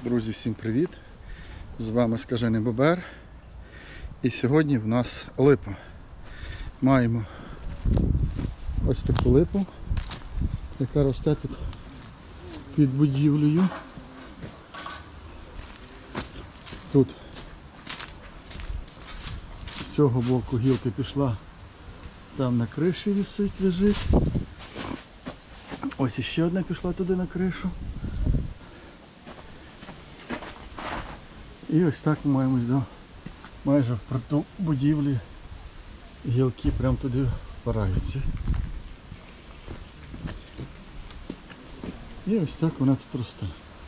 Друзі, всім привіт! З вами Скажений Бобер. І сьогодні в нас липа. Маємо ось таку липу, яка росте тут під будівлею. Тут з цього боку гілка пішла, там на криші лежить. Ось іще одна пішла туди на кришу. І ось так ми маємо до майже впритул будівлі. Гілки прямо туди впираються. І ось так вона тут росте.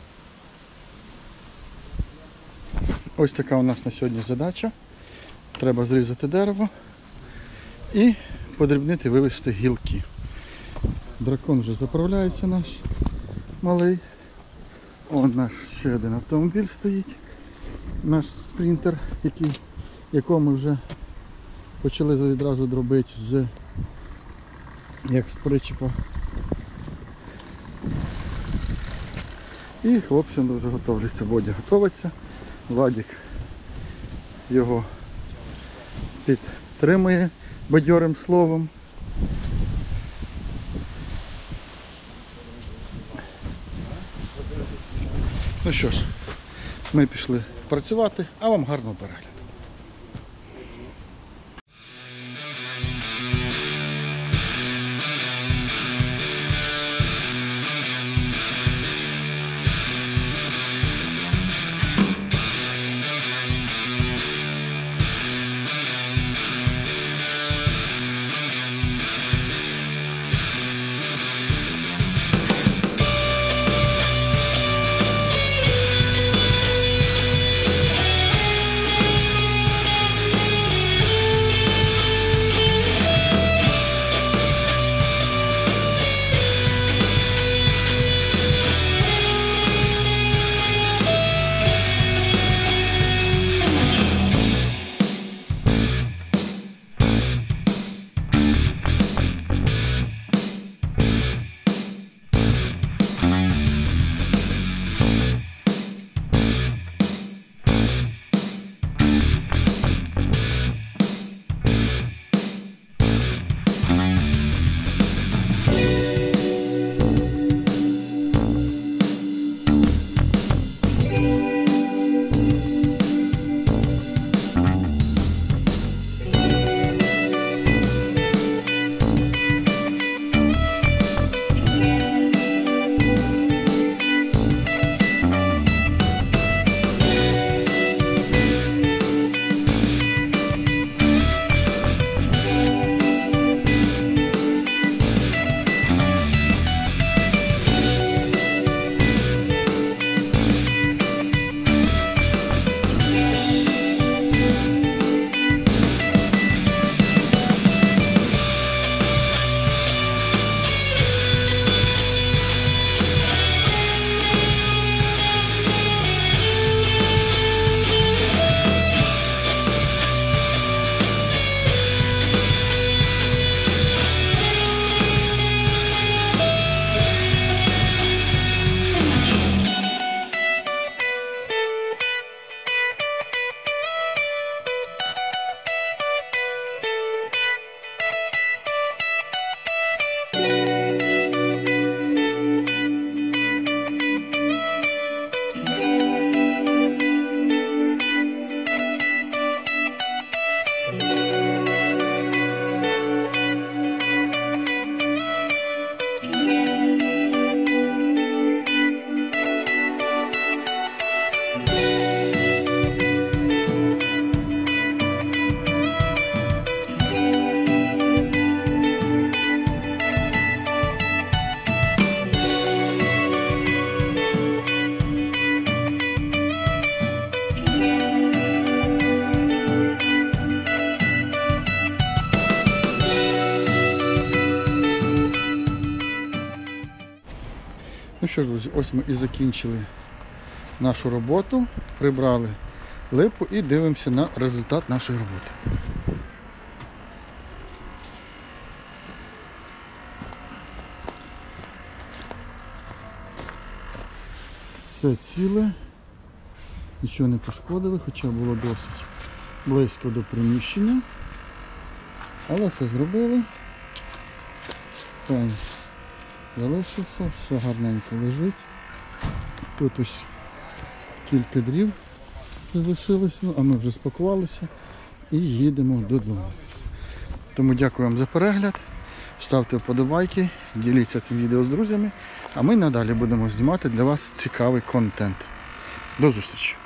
Ось така у нас на сьогодні задача. Треба зрізати дерево і подрібнити, вивести гілки. Дракон вже заправляється наш малий. Вон наш ще один автомобіль стоїть. Наш спринтер, якого ми вже почали відразу дробити як з причепа. І хлопці вже готовляться. Бодя готовиться. Владик його підтримує бадьорим словом. Ну що ж, ми пішли працювати, а вам гарного перегляду. Ну що ж, друзі, ось ми і закінчили нашу роботу, прибрали липу і дивимося на результат нашої роботи. Все ціле, Нічого не пошкодили, хоча було досить близько до приміщення. Але все зробили. Пень залишився, все гарненько лежить. Тут ось кілька дрів залишилось, а ми вже спакувалися і їдемо додому. Тому дякую вам за перегляд. Ставте вподобайки, діліться цим відео з друзями, а ми надалі будемо знімати для вас цікавий контент. До зустрічі!